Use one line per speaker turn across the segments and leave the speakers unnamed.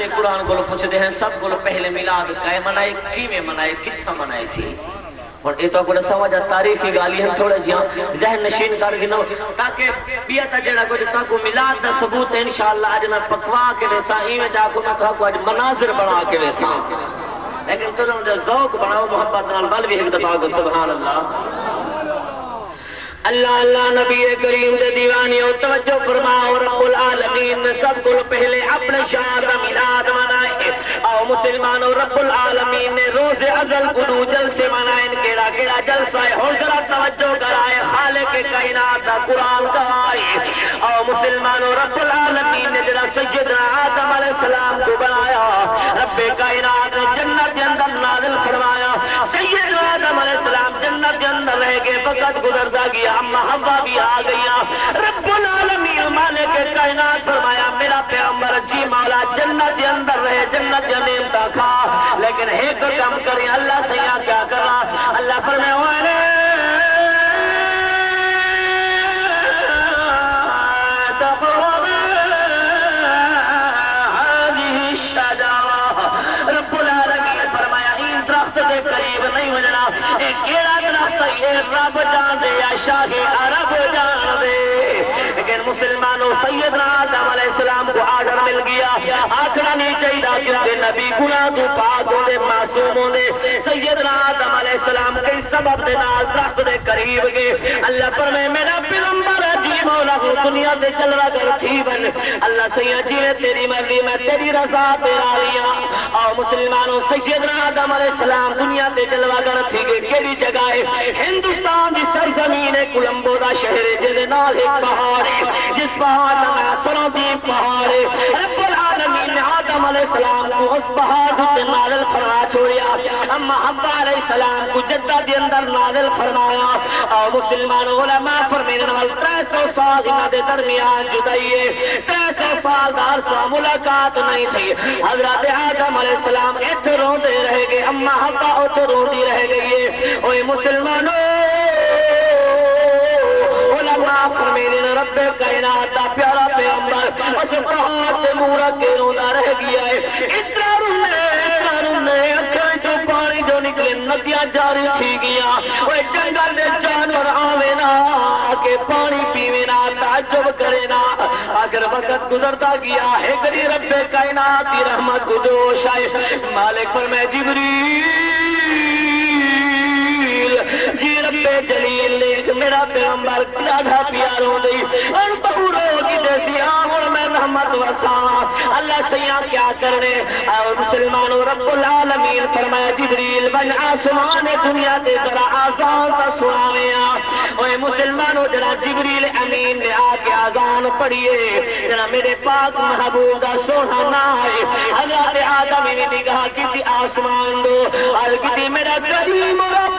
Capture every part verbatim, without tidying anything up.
دے قرآن کو پوچھتے ہیں سب کو پہلے میلاد کائے منائے کیویں منائے کتھا منائے سی اور یہ تو کوئی سمجھا تاریخی گالی ہم تھوڑا جہاں ذہن نشین کر گنو تاکہ بیتا جڑا کچھ تاکو میلاد دا ثبوت ہے انشاءاللہ اج میں پکوا کے ویسا ایویں جاکو میں کہا کو اج مناظر بنا کے ویسا لیکن تو جو ذوق بناؤ محبت نال بل بھی ایک دفعہ کو سبحان اللہ اللہ اللہ نبی کریم دے دیوانیوں توجہ فرماؤ رب العالمین نے سب کو پہلے اپنے شاہ کا میلاد منائے او مسلمانوں رب العالمین نے روز ازل قدو جلسے منائے کیڑا کیڑا جلسہ ہے اور ذرا توجہ کرائے خالق کائنات دا قرآن کا آئے او مسلمانوں رب العالمین نے جڑا سیدنا آدم علیہ السلام کو بنایا رب کائنات نے جنت کے اندر نازل فرمایا سیدنا آدم علیہ السلام جنت کے اندر رہ گئے وقت گزرتا گیا اما حوا بھی آ گیا رب العالمین مالک کائنات فرمایا میرا پیغمبر جی مولا جنت کے اندر رہے جنت کے نعمتاں کھا لیکن ایک کام کریں اللہ سیاں کیا کرنا اللہ فرمایا رب العالمین فرمایا ان درخت کے قریب نہیں ہونا ایک کیڑا درخت یہ رب جان دے یا شاہ عرب جان دے لیکن مسلمانوں سیدنا آدم علیہ السلام کو آرڈر مل گیا آخرا نہیں چاہیے کیونکہ نبی گناہ تو پاک ہونے معصوم ہونے سیدنا آدم علیہ السلام کئی سبب دے نال درخت دے قریب گئے اللہ فرمائے میرا پیغمبر جی مولا کو دنیا دے چل رہا کر تھی بن اللہ سیاں جی نے تیری مرضی میں تیری رضا تیرا لیا اور مسلمانوں سیدنا آدم علیہ السلام دنیا دے جلوہ گر تھی گئے کیڑی جگہ ہے ہندوستان دی سرزمین ہے کولمبو دا شہر ہے جس نال ایک پہاڑ ہے جس پہاڑ میں سرودی پہاڑ ہے رب العالمین نے آدم علیہ السلام کو اس پہاڑ تے نازل فرما چھوڑیا اما حوا علیہ السلام کو جدہ دے اندر نازل فرمایا اور مسلمانوں علماء فرمانے نال تین سو سال انہاں دے درمیان جدائی ہے تین سو سال دا عرصہ ملاقات نہیں تھی حضرت آدم علیہ السلام ایتھے روندے رہ گئے اما حوا اوتھے روندی رہ گئی ہے اوے مسلمانوں علماء فرمانے رب کائنات دا پیارا پیغمبر اس پہاڑ تے منہ رکھ کے روندا رہ گیا ہے اتنا رونے اتنا رونے اکھاں تو پانی جو نکلے ندیاں جاری تھی گیا اوے جنگل دے جانور آوے نا کہ پانی پیوے نا تعجب کرے نا آخر وقت گزرتا گیا ہے کری رب کائنات دی رحمت کو جوش آئے مالک فرمائے جبریل جی رب جلیل لیک میرا پیغمبر دادا پیاروں دی اور بہو رو کی جیسی آمر میں رحمت وسا اللہ سیاں کیا کرنے اور مسلمانوں رب العالمین فرمایا جبریل بن آسمان دنیا دے ذرا آزان تا سناویاں اوے مسلمانوں جرا جبریل امین نے آ کے آزان پڑھیے جرا میرے پاک محبوب دا سونا نہ آئے حضرت آدم نے نگاہ کی تھی آسمان دو اور کی تھی میرا کریم رب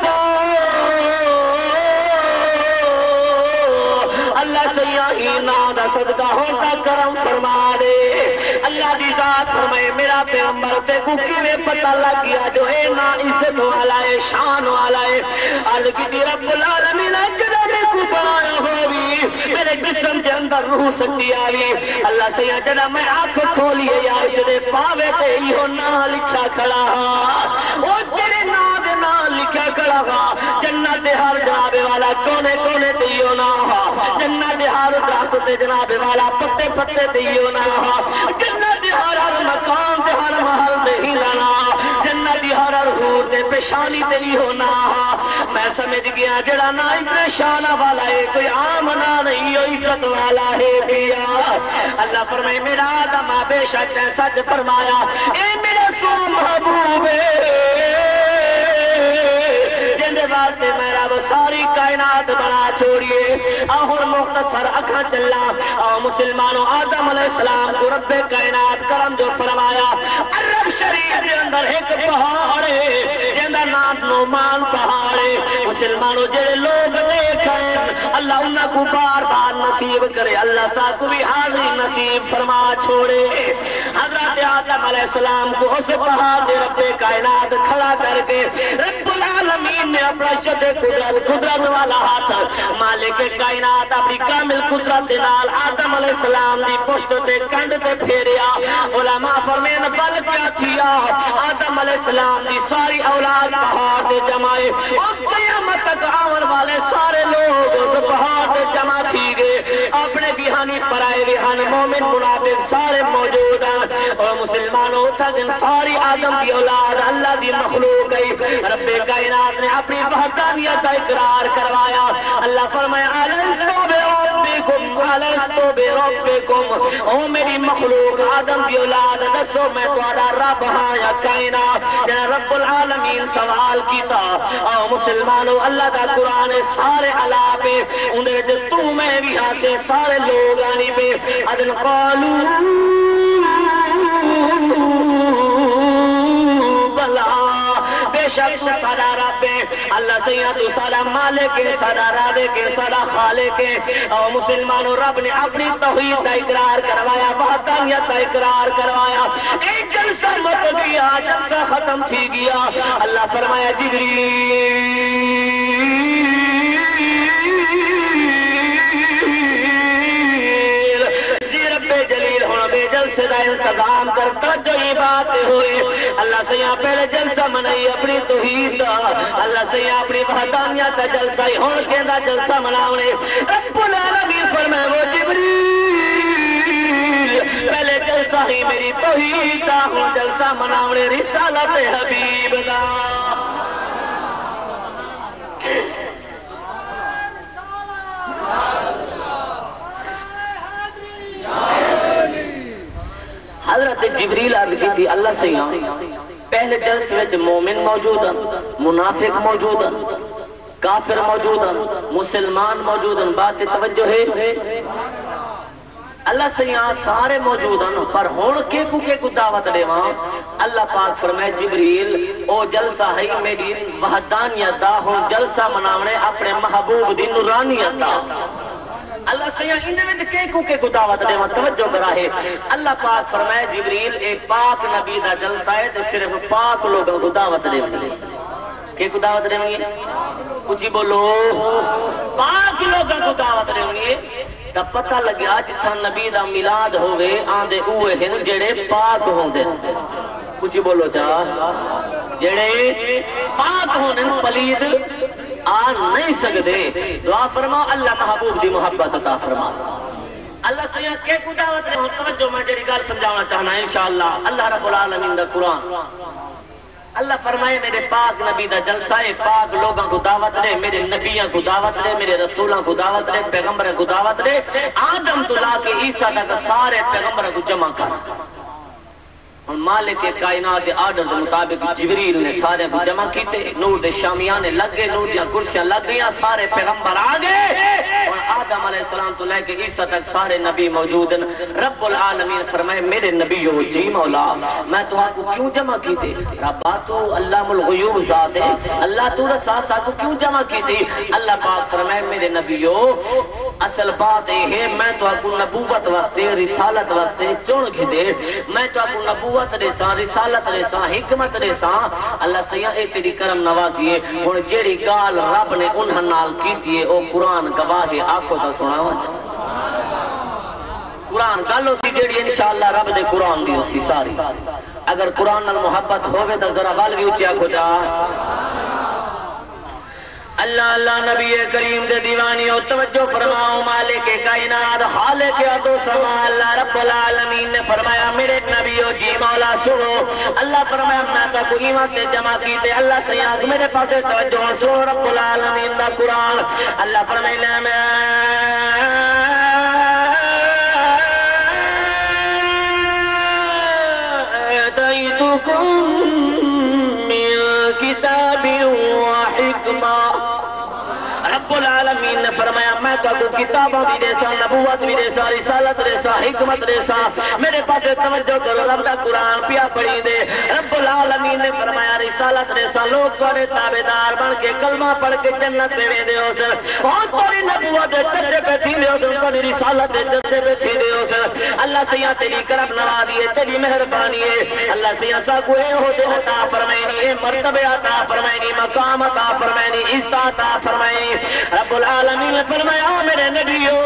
اللہ سیاہی نام دا صدقہ ہوتا کرم فرما دے اللہ دی ذات فرمائے میرا پیغمبر تے کو کیویں پتہ لگ گیا جو اے نا عزت والا ہے شان والا ہے الگی رب العالمین جڑا میں کو بنایا ہوئی میرے جسم کے اندر روح سکتی آئی اللہ سیاں جڑا میں آنکھ کھولی ہے یار جڑے پاوے تے ایہو نا لکھا کھڑا او تیرے نا دے نا لکھا کھڑا جنت دے ہر جناب والا کونے کونے تے ایہو نا جنت دے ہر درخت جناب والا پتے پتے دیو نا جنت دے ہر ہر مکان دے ہر محل دے ہی نا جنت دی ہر ہر حور دے پیشانی تے ہی ہونا میں سمجھ گیا جڑا نا اتنے شانہ والا ہے کوئی عام نا نہیں ہو عزت والا ہے پیا اللہ فرمائے میرا آدم بے شک سچ فرمایا اے میرا سو محبوب واسطے میرا وہ ساری کائنات بنا چھوڑیے اور مختصر اکھا چلا اور مسلمانوں آدم علیہ السلام کو رب کائنات کرم جو فرمایا عرب شریف کے اندر ایک پہاڑ ہے جندا نام نعمان پہاڑ ہے مسلمانوں جڑے لوگ دیکھیں اللہ انہاں کو بار بار نصیب کرے، اللہ سا کو بھی حاضری نصیب فرما چھوڑے۔ حضرت آدم علیہ السلام کو اس پہاڑ دے رب کائنات کھڑا کر کے رب العالمین نے اپنا شد قدرت قدرت والا ہاتھ مالک کائنات اپنی کامل قدرت دے نال آدم علیہ السلام دی پشت تے کنڈ تے پھیریا۔ علماء فرمین بل کیا کیا، آدم علیہ السلام دی ساری اولاد پہاڑ تے جمائے اور قیامت تک آون والے سارے لوگ اس پہاڑ تے جمع تھی گئے، اپنے بہانی پرائے بہانی مومن منافق سارے موجود ہیں۔ اور مسلمانوں تھا ساری آدم کی اولاد اللہ دی مخلوق ہے، رب کائنات نے اپنی وحدانیت کا اقرار کروایا۔ اللہ فرمایا الستو بربکم الستو بربکم، او میری مخلوق آدم کی اولاد دسو میں تہاڈا رب ہاں یا کائنات؟ یا رب العالمین سوال کیتا۔ او مسلمانوں اللہ دا قرآن سارے علاقے اندر تو میں بھی ہاں سے سارے لوگ آنی پہ ادن قالو بلا، بے شک تو سارا رب ہے اللہ سیاں، تو سارا مالک ہے، سارا رازق ہے، سارا خالق ہے۔ اور مسلمانوں رب نے اپنی توحید کا اقرار کروایا، وحدانیت کا اقرار کروایا۔ ایک جلسہ مت گیا، جلسہ ختم تھی گیا، اللہ فرمایا جبریل جی رب جلیل ہونا بے جلسے کا انتظام کرتا جو یہ بات ہوئے۔ اللہ سے یہاں پہلے جلسہ منائی اپنی توحید دا، اللہ سے یہاں اپنی وحدانیت کا جلسہ ہی ہون کے دا جلسہ مناونے۔ رب العالمین فرمائے وہ جبریل پہلے جلسہ ہی میری توحید دا ہوں، جلسہ مناونے رسالت حبیب دا۔ حضرت جبریل عرض کی تھی اللہ سے یہاں پہلے جلسے میں مومن موجود ہیں، منافق موجود ہیں، کافر موجود ہیں، مسلمان موجود ہیں، بات توجہ ہے اللہ سے یہاں سارے موجود ہیں، پر ہون کے کو کے کو دعوت دے وہاں اللہ پاک فرمائے جبریل او جلسہ ہے میری وحدانیت دا ہوں، جلسہ مناونے اپنے محبوب دی نورانیت دا۔ اللہ سیاں اندھے میں کے کو کے کو دعوت دے وہاں توجہ کرا ہے۔ اللہ پاک فرمائے جبریل ایک پاک نبی دا جلسہ ہے تو صرف پاک لوگوں کو دعوت دے وہاں کے کو دعوت دے وہاں کچھ بولو پاک لوگوں کو دعوت دے وہاں تا پتہ لگیا جتھا نبی دا میلاد ہوئے آندے اوے ہیں جڑے پاک ہوں دے، کچھ بولو چاہ جڑے پاک ہونے پلید آ نہیں سکتے۔ دعا فرما اللہ محبوب دی محبت عطا فرما۔ اللہ سے یہاں کے کو دعوت دے ہوں توجہ میں جڑی گل سمجھانا چاہنا ہے انشاءاللہ۔ اللہ رب العالمین دا قرآن اللہ فرمائے میرے پاک نبی دا جلسہ ہے، پاک لوگوں کو دعوت دے، میرے نبیوں کو دعوت دے، میرے رسولوں کو دعوت دے، پیغمبر کو دعوت دے، آدم تو لا کے عیسیٰ تک سارے پیغمبر کو جمع کر۔ اور مالک کائنات کے آرڈر کے مطابق جبریل نے سارے کو جمع کیتے، نور دے شامیانے لگ گئے، نور دیا کرسیاں لگ گئیاں، سارے پیغمبر آ گئے اور آدم علیہ السلام تو لے کے عیسیٰ تک سارے نبی موجود ہیں۔ رب العالمین فرمائے میرے نبیو جی مولا میں تو آپ کو کیوں جمع کیتے؟ ربا تو علام الغیوب ذات ہے، اللہ تو رسا سا کو کیوں جمع کیتے؟ اللہ پاک فرمائے میرے نبیو اصل بات یہ ہے میں تو آپ کو نبوت واسطے رسالت واسطے چون کھدے، میں تو آپ کو نبوت ریساں رسالت ریساں حکمت ریساں۔ اللہ سیاں اے تیری کرم نوازی ہے، ہن جیڑی گال رب نے انہاں نال کیتی ہے او قرآن گواہ ہے، آکھو تے سناواں قرآن گل اسی جیڑی انشاءاللہ رب دے قرآن دی اسی ساری۔ اگر قرآن نال محبت ہوے تے ذرا ول وی اچیا کھو جا اللہ اللہ نبی کریم دے دیوانی اور توجہ فرماؤ مالک کائنات خالق ارض و سما اللہ رب العالمین نے فرمایا میرے نبیو جی مولا سنو۔ اللہ فرمایا میں تو کو ایمان سے جمع کیتے، اللہ سیاں میرے پاس توجہ سنو رب العالمین دا قرآن۔ اللہ فرمایا میں آتیتکم من کتاب و حکمہ، رب العالمین نے فرمایا میں تو کو کتابوں بھی دے سا، نبوت بھی دے سا، رسالت دے سا، حکمت دے سا۔ میرے پاس توجہ کرو رب دا قرآن پیا پڑھی دے، رب رب العالمین نے فرمایا رسالت رسال لوگ تھوڑے تابعدار بن کے کلمہ پڑھ کے جنت میں ویندے ہو سن اور تھوڑی نبوت دے چرچے پہ تھیندے ہو سن تھوڑی رسالت دے چرچے پہ تھیندے ہو سن اللہ سیاں تیری کرم نوازی ہے تیری مہربانی ہے اللہ سیاں سا کو اے ہو دے عطا فرمائنی اے مرتبہ عطا فرمائنی مقام عطا فرمائنی عزت عطا فرمائنی رب العالمین نے فرمایا میرے نبیو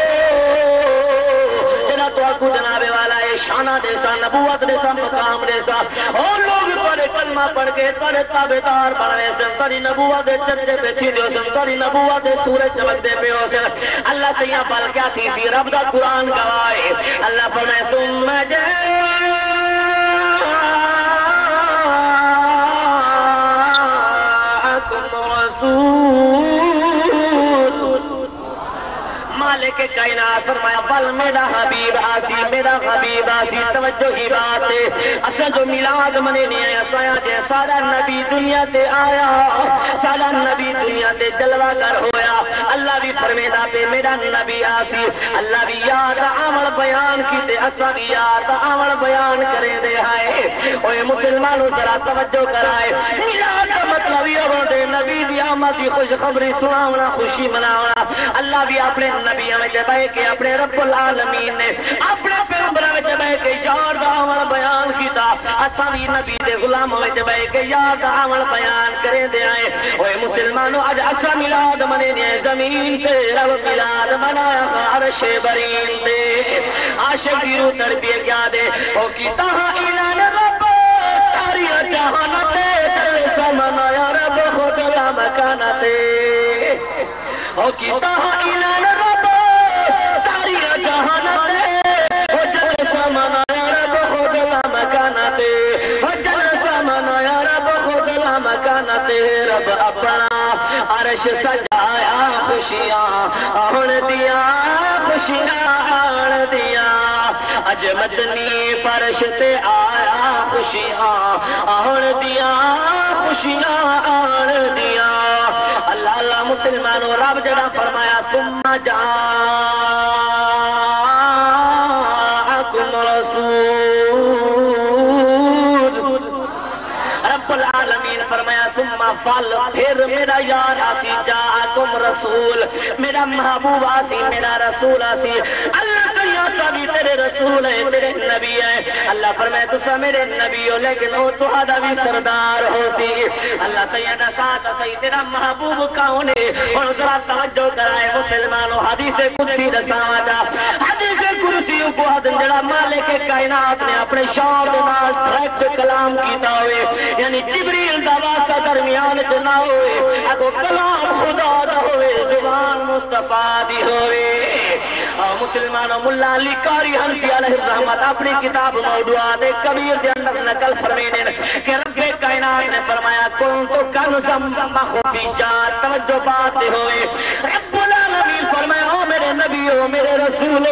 تو آکو جناب والا ہے شانہ دیسا نبوت دیسا مقام دیسا اور لوگ تھوڑے کلمہ پڑھ کے تھوڑے تابعدار بننے سے تھوڑی نبوت دے چرچے پہ تھی دیو سن تھوڑی نبوت دے سورج چمکتے پہ ہو سن اللہ سے یہ پل کیا تھی سی رب دا قرآن گوائے اللہ فرمائے ثم جاءکم رسول مالک کائنات فرمایا بل میرا حبیب آسی میرا حبیب آسی توجہ ہی بات ہے اصل جو میلاد منے نہیں آیا سایا جے سارا نبی دنیا تے آیا سارا نبی دنیا تے جلوہ کر ہویا اللہ بھی فرمیدا پہ میرا نبی آسی اللہ بھی یاد عمل بیان کی تے اسا بھی یاد عمل بیان کرے دے آئے اوے مسلمانوں ذرا توجہ کرائے میلاد کا مطلب یہ ہو دے نبی دی آمد دی خوشخبری سناونا خوشی مناونا اللہ بھی اپنے نبیوں میں بہ کے اپنے رب العالمین نے اپنے پیغمبروں میں بہ کے یار دا عمل بیان کیتا اساں بھی نبی دے غلاموں میں بہ کے یار دا عمل بیان کرے دے آئے اوے مسلمانوں اج اساں میلاد منے نے زمین تے رب میلاد منایا عرش برین تے عاشق دی روح تربیت کیا دے او کیتا اعلان رب ساری جہان تے دل سمایا رب خود لا مکان تے او کیتا اعلان رب ساری جہان تے او جل سمایا رب خود لا مکان تے او جل سمایا رب خود لا مکان تے رب اپنا عرش سجایا خوشیاں آن دیا خوشیاں آن دیا اج مدنی فرش تے آیا خوشیاں آن دیا خوشیاں آن دیا اللہ اللہ مسلمانوں رب جڑا فرمایا ثم جاءکم رسول رب العالمین فرمایا ثم فل پھر میرا یار آسی جاءکم رسول میرا محبوب آسی میرا رسول آسی اللہ سیاتا بھی تیرے رسول ہے تیرے نبی ہے اللہ فرمائے تسا میرے نبی ہو لیکن وہ تہاڈا بھی سردار ہو سی اللہ سیدہ ساتھ سی تیرا محبوب کون ہے اور ذرا توجہ کرائے مسلمانوں حدیث قدسی رساواں جا حدیث قدسی کو حدن جڑا مالک کائنات نے اپنے شان دے نال ڈائریکٹ کلام کیتا ہوئے یعنی جبریل دا واسطہ درمیان چ نہ ہوئے اگو کلام خدا دا ہوئے زبان مصطفیٰ دی ہوئے مسلمانوں ملا علی قاری حنفی علیہ الرحمت اپنی کتاب موضوعات کبیر دے اندر نقل فرمینے کہ رب کائنات نے فرمایا کن تو کنزم مخفیات توجہ بات دے ہوئے رب العالمین فرمایا او میرے نبی او میرے رسول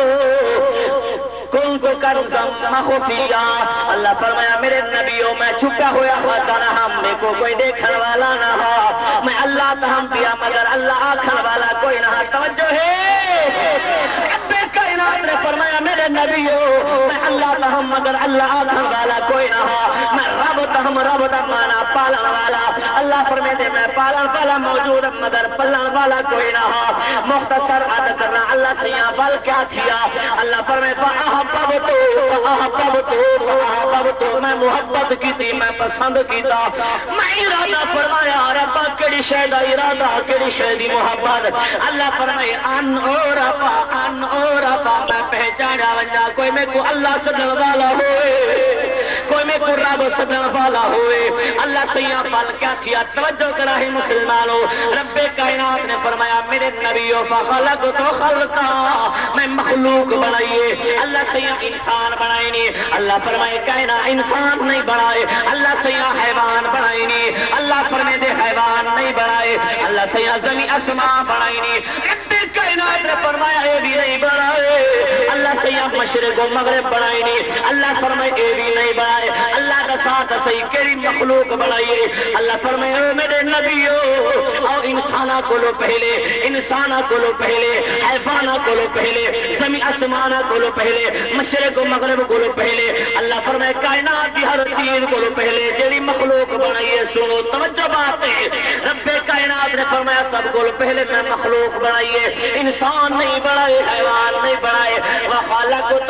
کن تو کنزم مخفیات اللہ فرمایا میرے نبی او میں چھپا ہویا خاتا نہ ہم میں کو کوئی دیکھن والا نہ ہو میں اللہ تہم پیا مگر اللہ آکھن والا کوئی نہ توجہ ہے رب کائنات نے فرمایا میرے نبی ہو میں اللہ تہم مگر اللہ آکھن والا کوئی نہ ہو میں رب تہم رب دا مانا پالن والا اللہ فرمائے دے میں پالن والا موجود مگر پلن والا کوئی نہ ہو مختصر عد کرنا اللہ سیاں بل کیا تھیا اللہ فرمائے فاحببتو فاحببتو فاحببتو میں محبت کی تھی میں پسند کیتا میں ارادہ فرمایا ربا کیڑی شے دا ارادہ کیڑی شے دی محبت اللہ فرمائے ان اور رفا ان اور رفا میں پہچانا ونجا کوئی میں کو اللہ صدر والا ہوئے کوئی میں کو رب صدر والا ہوئے اللہ سیاں پال کیا تھیا توجہ کراہی مسلمانوں رب کائنات نے فرمایا میرے نبیوں فخلق تو خلقا میں مخلوق بنائیے اللہ سیاں انسان بنائے نہیں اللہ فرمائے کائنات انسان نہیں بنائے اللہ سیاں حیوان بنائے نہیں اللہ فرمائے دے حیوان نہیں بنائے اللہ سیاں زمین اسماء بنائے نہیں رب کائنات نے فرمایا اے بھی نہیں بنائے اللہ سیاں مشرق و مغرب بنائے نہیں اللہ فرمائے اے بھی نہیں بنائے اللہ کا ساتھ صحیح کیڑی مخلوق بنائیے اللہ فرمائے او میرے نبیو او انسانہ کو لو پہلے انسانہ کو لو پہلے حیوانہ کو لو پہلے زمین آسمانہ کو لو پہلے مشرق و مغرب کو لو پہلے اللہ فرمائے کائنات کی ہر چیز کو لو پہلے جیڑی مخلوق بنائیے سنو توجہ بات ہے رب کائنات نے فرمایا سب کو لو پہلے میں مخلوق بنائیے انسان نہیں بنائے حیوان نہیں بنائے وخلقت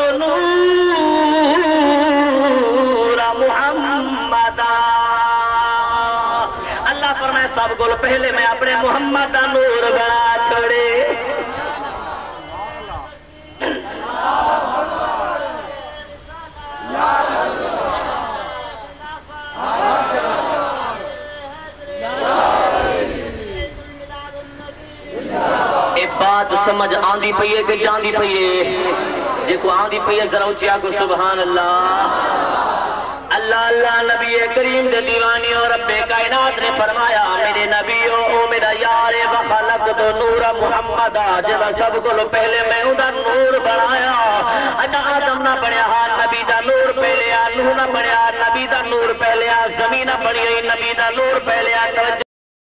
نور محمد اللہ فرمایا سب کو پہلے میں اپنے محمد کا نور بنا چھوڑے بات سمجھ آندی پئی ہے کہ جاندی پئی ہے جے کو آندی پئی ہے ذرا اونچیا کو سبحان اللہ اللہ اللہ نبی کریم دے دیوانی اور رب کائنات نے فرمایا میرے نبیو او میرا یار وخلقت نور محمد جب سب کو پہلے میں ادا نور بنایا ادا آدم نہ بنیا نبی دا نور پہلے نوح نہ بنیا نبی دا نور پہلے زمین بنی نبی دا نور پہلے